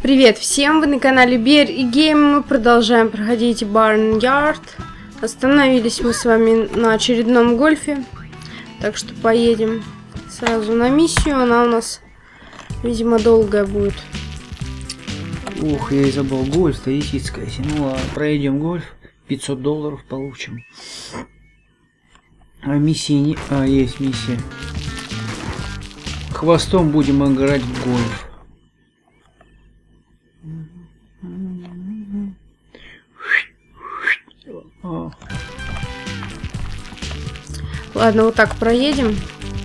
Привет всем, вы на канале Bear и Game. Мы продолжаем проходить Barnyard. Остановились мы с вами на очередном гольфе. Так что поедем сразу на миссию. Она у нас, видимо, долгая будет. Ух, я и забыл, гольф, таититская. Ну ладно, пройдем гольф, $500 получим. А миссии не... А, есть миссия. Хвостом будем играть в гольф. Ладно, вот так проедем.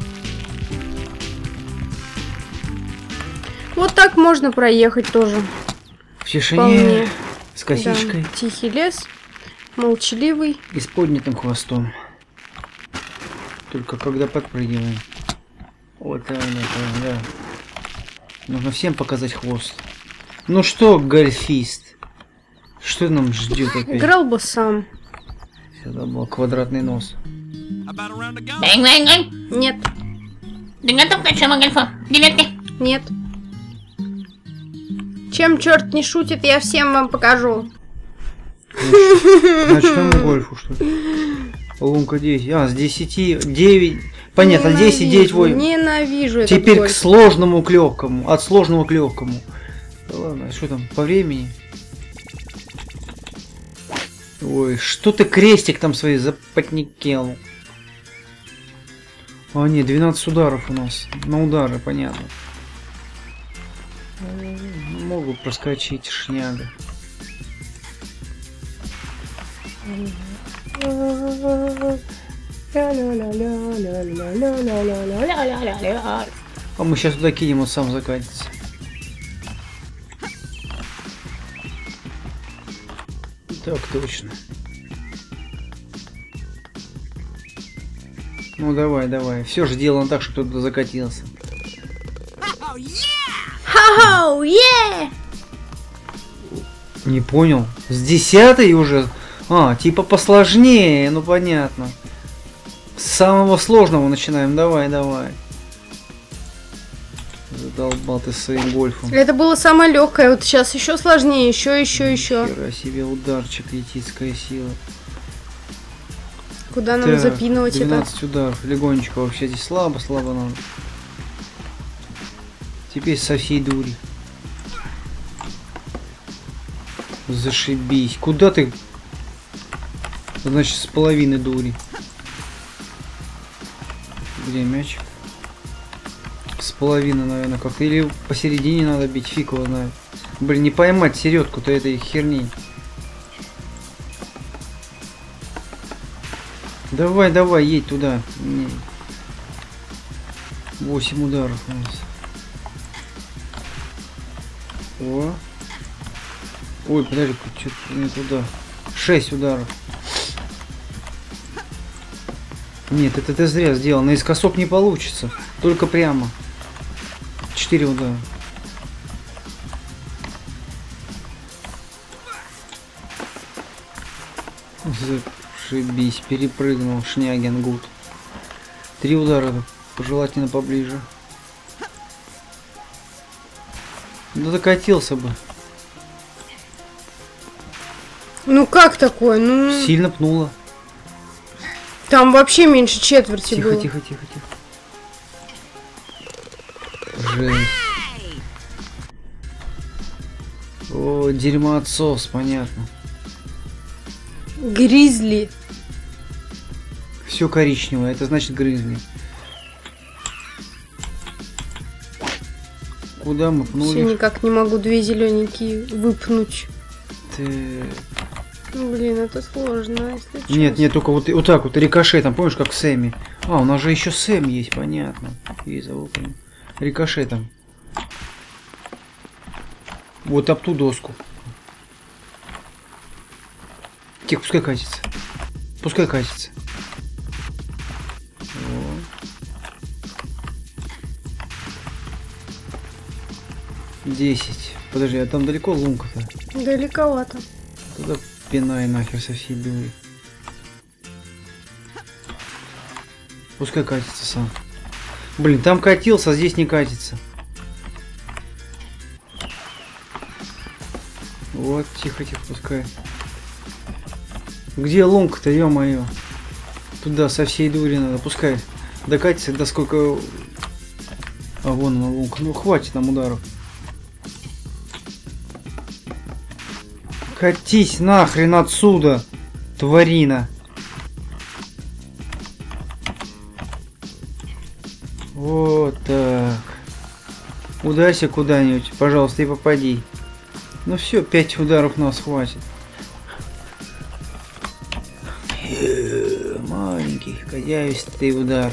Вот так можно проехать тоже. В тишине, вполне. с косичкой. Да. Тихий лес, молчаливый. И с поднятым хвостом. Только когда подпрыгиваем. Вот так, да. Нужно всем показать хвост. Ну что, гольфист? Что нам ждет опять? Играл бы сам. Сюда был квадратный нос. Нет. Ты готов к началу гольфа? Девятки? Нет. Чем черт не шутит, я всем вам покажу. Начнем гольфу, что ли? Лунка 10. А, с 10, 9. Понятно, 10, 9, 8. Ненавижу этот Теперь гольф. к сложному к легкому. От сложного к легкому. Ладно, что там, по времени? Ой, что ты крестик там свои запотникел? А, нет, 12 ударов у нас. На удары, понятно. Могу проскочить, шняга. А мы сейчас туда кинем, он сам закатится. Так точно. Ну давай, давай. Все же сделано так, чтобы туда закатился. Хау, е! Не понял. С 10-й уже? А, типа посложнее, ну понятно. С самого сложного начинаем. Давай, давай. Задолбал ты своим гольфом. Это было самое легкое. Вот сейчас еще сложнее, еще. Хера себе ударчик, етицкая сила. Куда нам запинывать 12 это? ударов. Легонечко вообще здесь слабо надо. Теперь со всей дури. Зашибись. Куда ты? Значит, с половины дури. Где мячик? С половины, наверное, как-то. Или посередине надо бить, фиг его знает. Блин, не поймать середку-то этой херни. Давай, давай, едь туда. 8 ударов у нас. О. Ой, подожди, что-то не туда. 6 ударов. Нет, это ты зря сделал. Наискосок не получится. Только прямо. 4 удара. Зашибись, перепрыгнул. Шняген гуд. 3 удара. Пожелательно поближе. Да докатился бы. Ну как такое? Ну... Сильно пнуло. Там вообще меньше четверти Тихо, было. тихо, тихо, тихо. Жесть. О, дерьмоотсос, понятно. Гризли. Все коричневое, это значит грызли. Куда мы пнули? Все никак не могу 2 зелененькие выпнуть. Ты... Ну, блин, это сложно, если честно. Нет, нет, только вот так вот рикошетом, помнишь, как Сэмми? А, у нас же еще Сэм есть, понятно. Я забыл, помню. Рикошетом. Вот об ту доску. Тихо, пускай катится. Пускай катится. Вот. 10. Подожди, а там далеко лунка-то? Далековато. Туда пинай нахер со всей дури. Пускай катится сам. Блин, там катился, а здесь не катится. Вот, тихо-тихо, пускай. Где ломка-то, ё-моё? Туда со всей дури надо, пускай. Докатится до сколько... А вон она ломка. Ну хватит нам ударов. Катись нахрен отсюда, тварина. Вот так. Ударься куда-нибудь, пожалуйста, и попади. Ну все, 5 ударов нас хватит. Маленький, каяистый удар.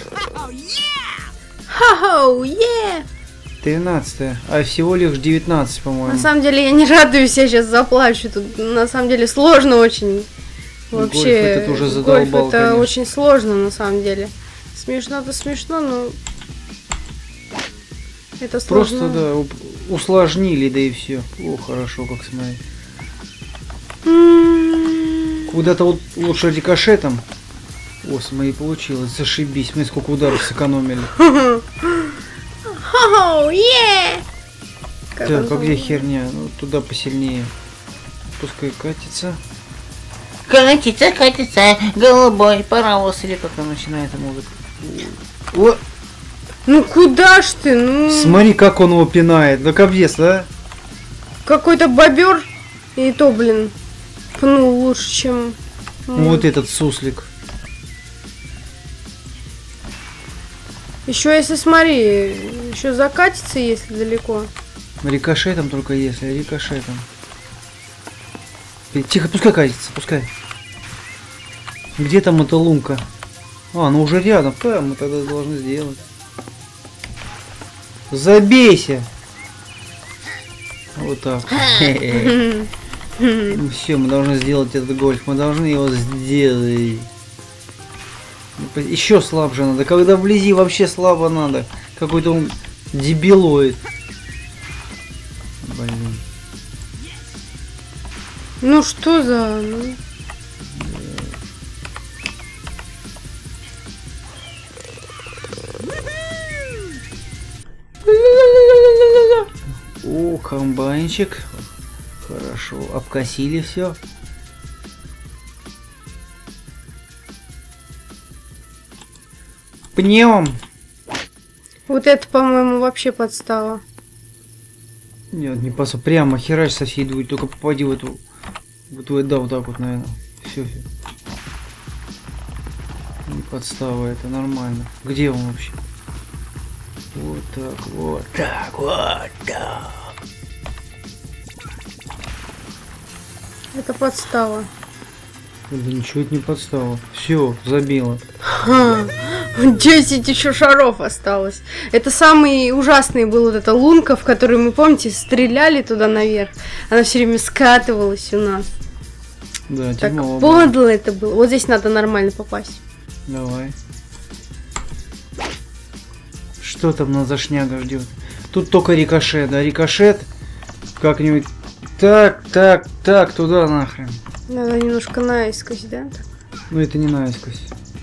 Ха-хоу, е! 13, а всего лишь 19, по-моему. На самом деле я не радуюсь, я сейчас заплачу. Тут на самом деле сложно очень. Вообще, гольф этот уже задолбал, гольф это конечно. очень сложно на самом деле. Смешно-то смешно, но это сложно. Просто, да, усложнили, да и все. О, хорошо, как смотреть. Куда-то вот лучше рикошетом. О, смотри, получилось. Зашибись. Мы сколько ударов сэкономили. Хо-хоу, е! Так, а где херня? Ну, туда посильнее. Пускай катится. Катится, катится, голубой паровоз, или как он начинает музыку. О, Ну куда ж ты? Ну смотри, как он его пинает. Да кобес, да? какой-то бобер. И то, блин, пнул лучше, чем. Вот этот суслик. Еще если смотри, еще закатится, если далеко. Рикошетом только если, рикошетом. Тихо, пускай катится, пускай. Где там эта лунка? А, ну уже рядом. Мы тогда должны сделать. Забейся! Вот так. Ну все, мы должны сделать этот гольф. Мы должны его сделать. Еще слабже надо. Когда вблизи вообще слабо надо. Какой-то он дебилоид. Блин. Ну что за... Ну... О, комбайнчик. Хорошо. Обкосили все. Пнем. Вот это, по-моему, вообще подстава. Нет, не паса. Прямо херач со всей дури. Только попади в эту... Да, вот так вот, наверное. Все. Не подстава, это нормально. Где он вообще? Вот так, вот так, вот так. Это подстава. Да ничего, это не подстава. Все, забило. 10 еще шаров осталось. Это самый ужасный был вот эта лунка, в которой мы, помните, стреляли туда наверх. Она все время скатывалась у нас. Да, Так тяжело было. подло это было. Вот здесь надо нормально попасть. Давай. Что там нас за шняга ждет? Тут только рикошет, да? Рикошет. Как-нибудь. Так, туда нахрен. Надо немножко наискось, да? Так. Ну это не наискось.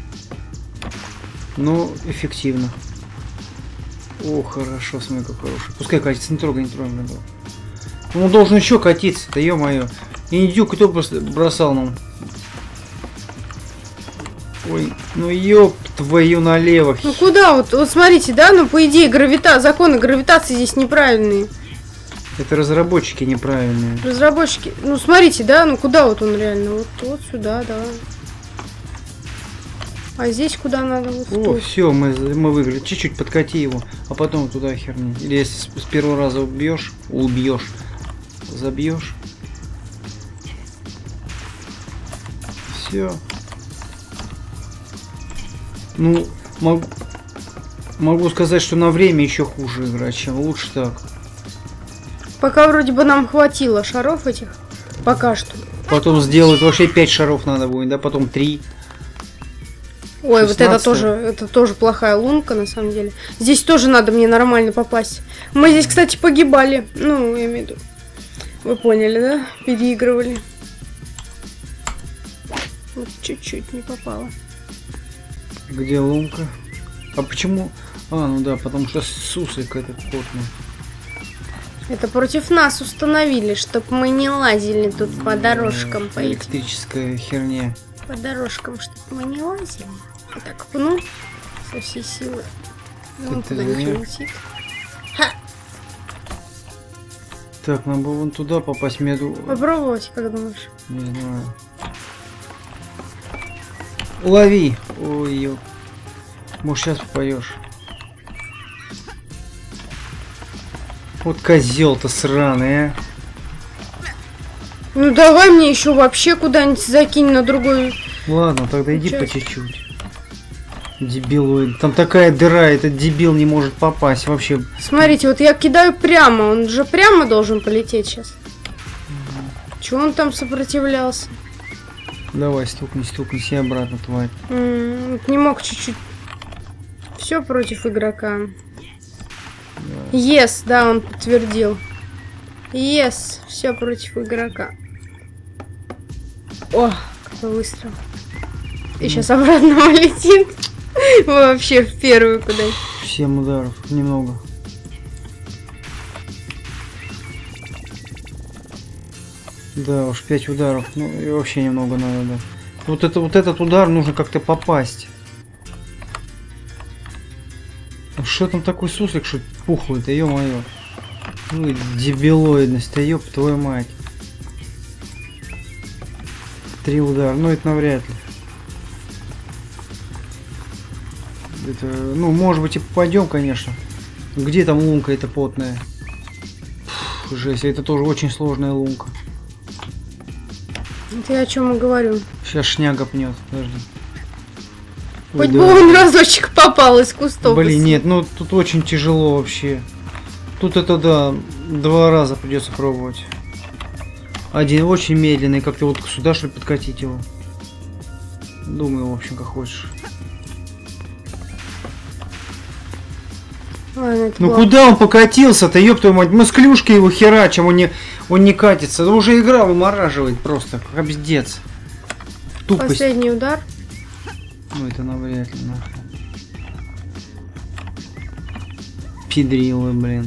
Ну, эффективно. О, хорошо, смотри, как хорошо. Пускай катится, не трогай, надо. Он должен еще катиться-то, ё-моё. Индюк кто бросал нам? Ой, ну ёб твою налево. Ну куда вот смотрите, да, ну по идее законы гравитации здесь неправильные. Это разработчики неправильные. Разработчики, ну смотрите, да, ну куда вот он реально, вот сюда, да. А здесь куда надо? Вот О, все, мы выиграли. Чуть-чуть подкати его, а потом туда херни. Или если с первого раза убьешь, забьешь. Все. Ну, могу сказать, что на время еще хуже играть, чем лучше так. Пока вроде бы нам хватило шаров этих. Пока что. Потом сделать вообще 5 шаров надо будет, да, потом 3. Ой, 16. вот это тоже плохая лунка, на самом деле. Здесь тоже надо мне нормально попасть. Мы здесь, кстати, погибали. Ну, я имею в виду. Вы поняли, да? Переигрывали. Вот чуть-чуть не попало. Где лунка? А почему? А, ну да, потому что суслик этот плотный. Это против нас установили, чтоб мы не лазили тут по дорожкам по этим. Электрическая херня. По дорожкам, чтоб мы не лазили. Вот так пну со всей силы. Он Ты туда не знаешь? летит. Так, нам бы вон туда попасть меду. Попробовать, как думаешь? Не знаю. Лови! Ой, ё. Может, сейчас попоешь. Вот козел-то сраный, а. Ну давай мне еще вообще куда-нибудь закинь на другой. Ладно, тогда иди Чё? по чуть-чуть. Дебилоид. Там такая дыра, этот дебил не может попасть. Вообще. Смотрите, вот я кидаю прямо, он же прямо должен полететь сейчас. Чего он там сопротивлялся? Давай, стукнись и обратно, тварь. Вот не мог чуть-чуть. Все против игрока. Yes, да, он подтвердил. Yes, все против игрока. О, какой выстрел. И сейчас обратно улетит. Вообще в первую куда-нибудь. 7 ударов, немного. Да, уж 5 ударов. Ну и вообще немного надо, да. Вот этот удар нужно как-то попасть. А что там такой суслик, что пухлый-то, ё-моё. Ну, дебилоидность-то, ёб твою мать. 3 удара, ну это навряд ли. Это, ну, может быть и попадем, конечно. Где там лунка эта потная? Фу, жесть, это тоже очень сложная лунка. Это я о чем и говорю. Сейчас шняга пнет, подожди. Хоть Ой, бы да. он разочек попал из кустов. Блин, нет, ну тут очень тяжело вообще. Тут это, да, 2 раза придется пробовать. Один очень медленный, как-то вот сюда, что ли, подкатить его. Думаю, в общем, как хочешь. Ладно, это Ну было. куда он покатился-то, ёб твою мать? Мы с клюшки его херачим, он не катится. Да уже игра вымораживает просто, капздец. Тупость. Последний удар. Ну это навряд ли, нахуй. Пидрилы, блин.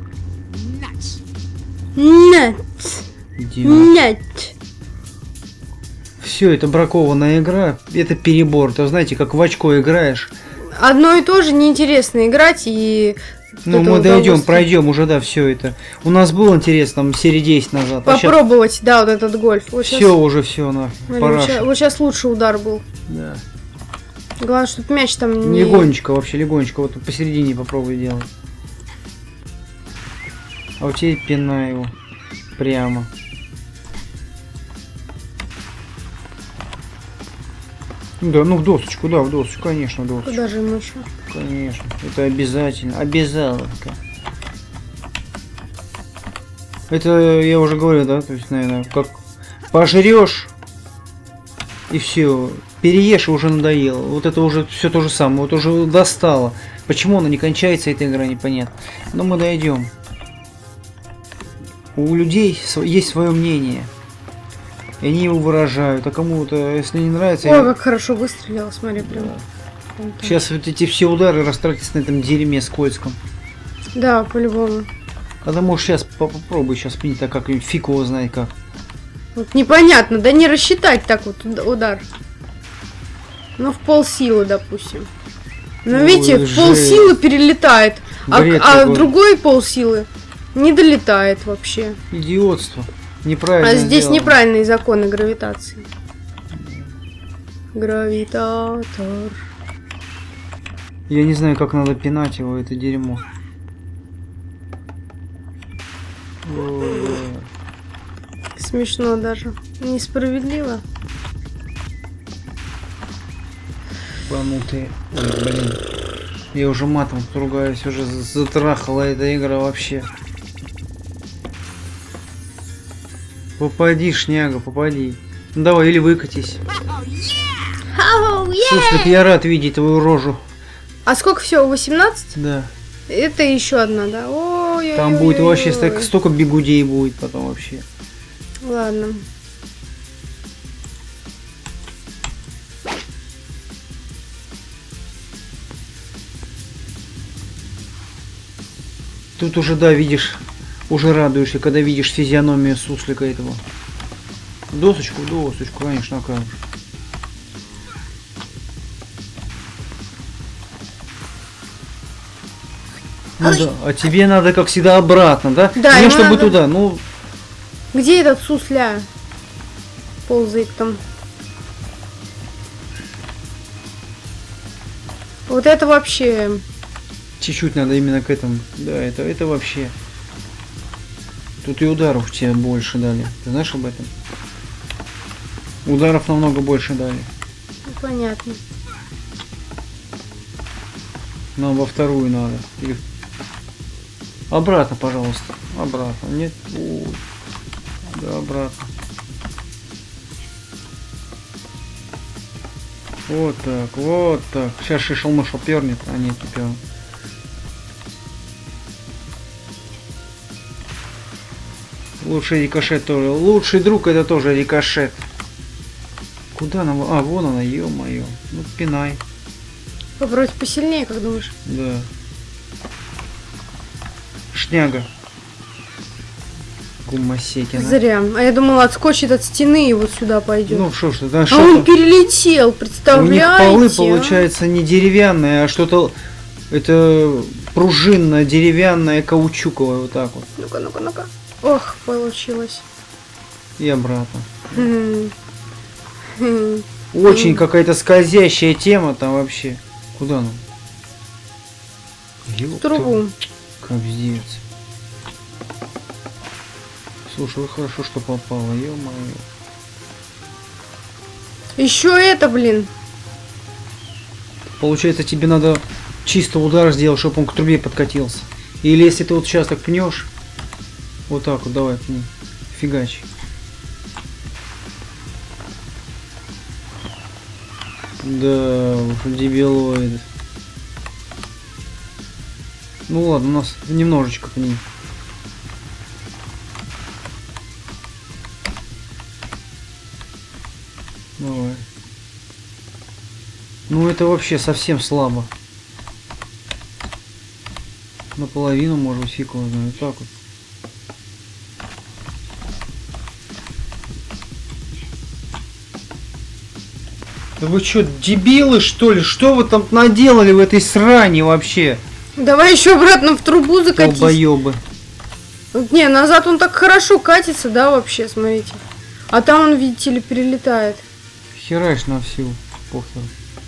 Нет, нет. Все, это бракованная игра. Это перебор. То знаете, как в очко играешь. Одно и то же неинтересно играть и... Ну, это мы дойдем, удовольствие. пройдем уже, да, все это. У нас был интерес там серии 10 назад. А щас Попробовать, да, вот этот гольф. Вот все щас- уже все нахуй. Смотри, Пора. вот сейчас лучший удар был. Да. Главное, чтобы мяч там не... Легонечко вообще, легонечко. Вот посередине попробуй делать. А у тебя пина его. Прямо. Да, ну в досочку, да, в досочку, конечно, в досочку. Куда же ему еще? Конечно, это обязательно. Обязаловка. Это я уже говорил, да, то есть, наверное, как пожрешь и все, переешь и уже надоело. Вот это уже все то же самое, вот уже достало. Почему она не кончается, эта игра, непонятно. Но мы дойдем. У людей есть свое мнение. И они его выражают. А кому-то, если не нравится... Ой, как хорошо выстрелил, смотри, прям. Вон там. Сейчас вот эти все удары растратятся на этом дерьме скользком. Да, по-любому. А ты можешь сейчас попробуй сейчас пнить, так как фиг его знает как. Вот непонятно, да не рассчитать так вот удар. Ну, в полсилы, допустим. Но Ой, видите, в жесть. полсилы перелетает, Бред а какой. другой полсилы не долетает вообще. Идиотство. Неправильно А здесь сделано. неправильные законы гравитации. Гравитатор. Я не знаю, как надо пинать его, это дерьмо. Ой. Смешно даже. Несправедливо. Банутые. Ой, блин. Я уже матом ругаюсь, уже затрахала эта игра вообще. Попади, шняга, попади. Ну давай, или выкатись. Суслик, я рад видеть твою рожу. А сколько всего? 18? Да. Это еще одна, да? Ой, Там будет вообще столько бегудей будет потом вообще. Ладно. Тут уже, да, видишь, уже радуешься, когда видишь физиономию суслика этого. Досочку, конечно, как же. Ну да, а тебе надо, как всегда, обратно, да? Да, не ему чтобы надо- туда, ну... Где этот сусля? Ползает там. Вот это вообще... Чуть-чуть надо именно к этому. Да, это вообще. Тут и ударов тебе больше дали. Ты знаешь об этом? Ударов намного больше дали. Ну, понятно. Нам во вторую надо. Или... Обратно, пожалуйста. Обратно. Нет. Ой. Да, обратно. Вот так, вот так. Сейчас шишел-мышел пернет, а нет, не пернет. Лучший рикошет тоже. Лучший друг это тоже рикошет. Куда нам? А, вон она, ё-моё. Ну, пинай. Попробуй посильнее, как думаешь? Да. Шняга. Гумасекина. Зря. А я думала, отскочит от стены и вот сюда пойдет. Ну что ж, да, а что-то. он перелетел, У них представляете? полы а? получается не деревянные, а что-то это пружинное, деревянное, каучуковое, вот так вот. Ну-ка, ну-ка, ну-ка. Ох, получилось. И обратно. Хм. Хм. Очень какая-то скользящая тема там вообще. Куда нам? В Ёпта, трубу. капздец. Слушай, вы хорошо, что попало, ё-моё. Еще это, блин. Получается, тебе надо чисто удар сделать, чтобы он к трубе подкатился. Или если ты вот сейчас так пнешь, вот так вот, давай пни, фигач. Да, дебилоид. Ну ладно, у нас немножечко пни. Давай. Ну это вообще совсем слабо. Наполовину, может быть, фиг его знает. Так вот. Да вы что, дебилы что ли? Что вы там наделали в этой сране вообще? Давай еще обратно в трубу закатись. Долбоёбы. Не, назад он так хорошо катится, да, вообще, смотрите. А там он, видите ли, перелетает. Хераешь на всю. Похер.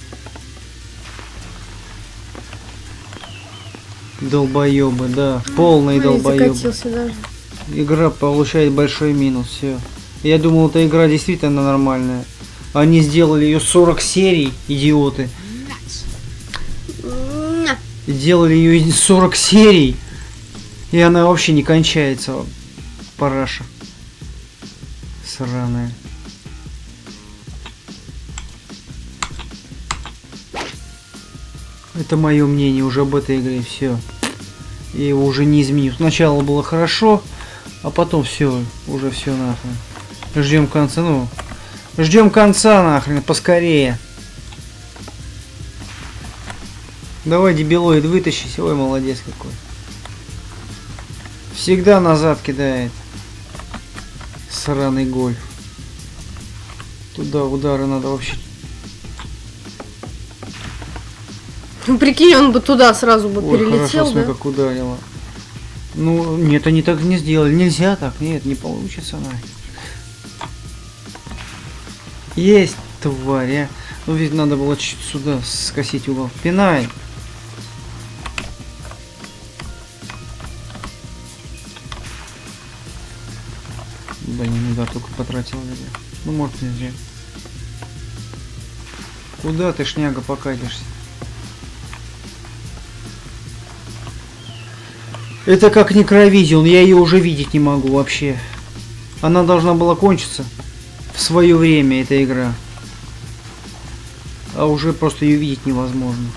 Долбоёбы, да. Полные Ой, долбоёбы. закатился даже. Игра получает большой минус, все. Я думал, эта игра действительно нормальная. Они сделали ее 40 серий, идиоты. Сделали ее 40 серий, и она вообще не кончается. Параша. Сраная. Это мое мнение уже об этой игре, все. Я его уже не изменю. Сначала было хорошо, а потом все, уже все нахрен. Ждем конца, ну. Ждем конца нахрен, поскорее. Давай, дебилоид, вытащись. Ой, молодец какой. Всегда назад кидает. Сраный гольф. Туда удары надо вообще. Ну, прикинь, он бы туда сразу бы Ой, перелетел, хорошо, смотри, да? как ударило. Ну, нет, они так не сделали. Нельзя так, нет, не получится нафиг. Есть, тварь, а. Ну, ведь надо было чуть сюда скосить угол. Пинай. Да не, ну да, только потратил время. Ну, может, не зря. Куда ты, шняга, покатишься? Это как Некровизион, я ее уже видеть не могу вообще. Она должна была кончиться в свое время, эта игра. А уже просто ее видеть невозможно.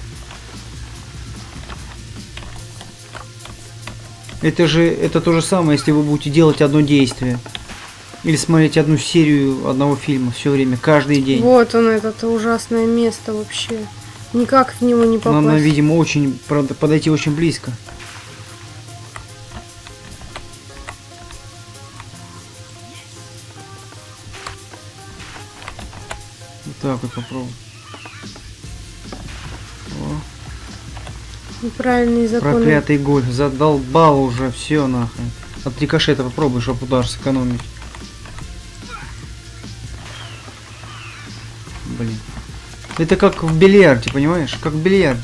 Это то же самое, если вы будете делать одно действие. Или смотреть одну серию одного фильма все время, каждый день. Вот он, это ужасное место вообще. Никак в него не попасть. Надо, видимо, очень, правда, подойти очень близко. Так вот попробуй. О, Неправильные законы. проклятый гольф. Задолбал уже. Все нахрен. От рикошета попробуй, чтобы удар сэкономить. Блин. Это как в бильярде, понимаешь? Как в бильярде.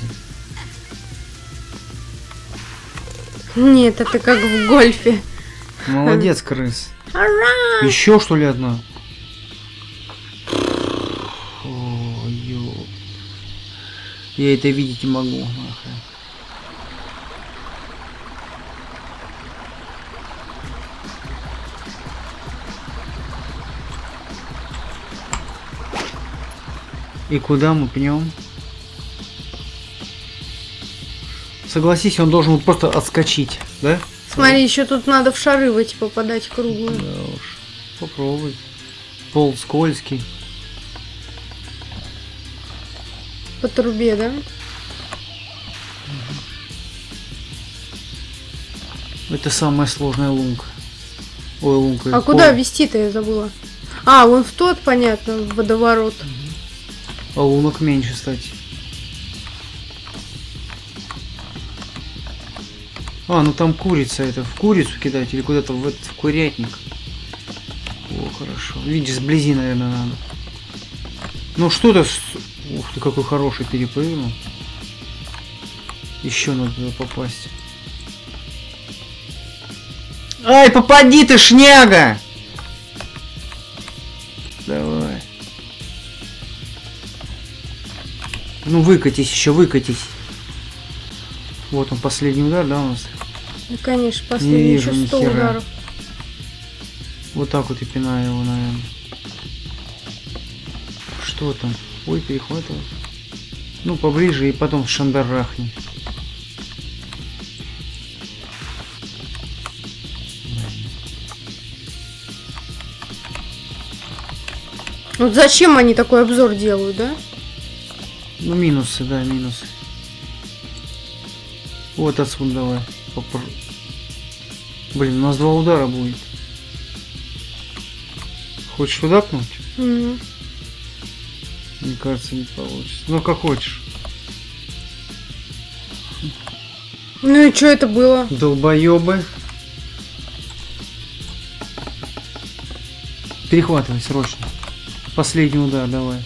Нет, это как в гольфе. Молодец, крыс. Ура! Еще что ли одна? О, ё. Я это видеть не могу. Нахрен. И куда мы пнем? Согласись, он должен просто отскочить, да? Смотри, еще тут надо в шары в эти попадать круглые. Да уж. Попробуй. Пол скользкий. По трубе, да? Это самая сложная лунка. Ой, лунка. А куда вести-то я забыла? А, вон в тот, понятно, в водоворот. А лунок меньше, кстати. А, ну там курица, это в курицу кидать или куда-то в этот в курятник. О, хорошо. Видишь, сблизи, наверное, надо. Ну что-то... Ух ты, какой хороший перепрыгнул. Еще надо туда попасть. Ай, попади ты, шняга! Давай. Ну выкатись еще, выкатись. Вот он, последний удар, да, у нас? Ну, конечно, последний вижу еще 100 ни хера. ударов. Вот так вот и пинаю его, наверное. Что там? Ой, перехватывай. Ну, поближе и потом шандарахни. Вот зачем они такой обзор делают, да? Ну, минусы, да, минусы. Вот отсюда давай. Блин, у нас 2 удара будет. Хочешь туда пнуть? Мгм. Мне кажется, не получится. Ну, как хочешь. Ну и что это было? Долбоёбы. Перехватывай срочно. Последний удар, давай.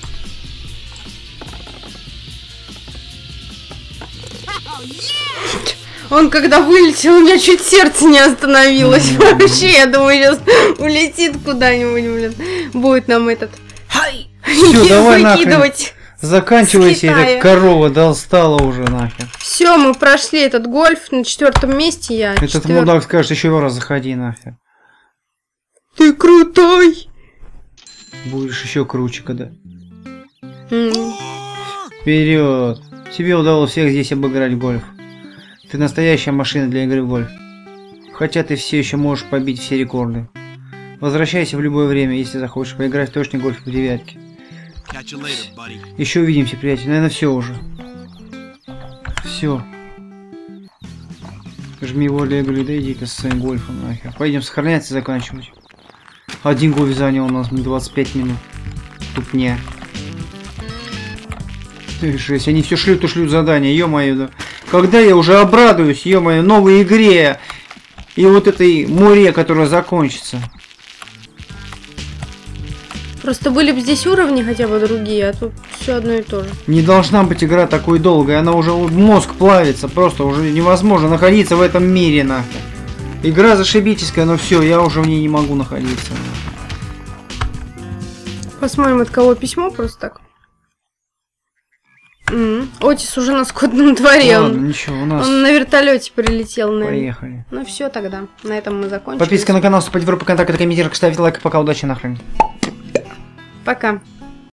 Он когда вылетел, у меня чуть сердце не остановилось. Вообще, я думаю, сейчас улетит куда-нибудь, блин. Будет нам этот... Всё, давай нахрен. выкидывать. Заканчивайся, С Китая. эта корова достала уже нахер. Все, мы прошли этот гольф на 4-м месте. Я Этот 4-й. мудак скажет, еще раз заходи нахер. Ты крутой. Будешь еще круче, когда. М. Вперед! Тебе удалось всех здесь обыграть в гольф. Ты настоящая машина для игры в гольф. Хотя ты все еще можешь побить все рекорды. Возвращайся в любое время, если захочешь поиграть в точный гольф в девятке. Еще увидимся, приятель. Наверное, все уже. Все. Жми волю, я говорю, да иди-ка со своим гольфом нахер. Пойдем сохраняться и заканчивать. Один гольф занял у нас 25 минут. Тупня. Ты жесть, они все шлют и шлют задания, ё-моё, да. Когда я уже обрадуюсь, ё-моё, новой игре и вот этой море, которая закончится. Просто были бы здесь уровни хотя бы другие, а тут все одно и то же. Не должна быть игра такой долгой, она уже мозг плавится, просто уже невозможно находиться в этом мире нахер. Игра зашибительская, но все, я уже в ней не могу находиться. Посмотрим, от кого письмо, просто так. Отис уже на скотном дворе. Ладно, ничего, у нас... Он на вертолете прилетел, наверное. Поехали. Ну все тогда. На этом мы закончим. Подписка на канал, вступать в группу, контакты, комментировать, ставить лайк, пока, удачи нахрен. Пока.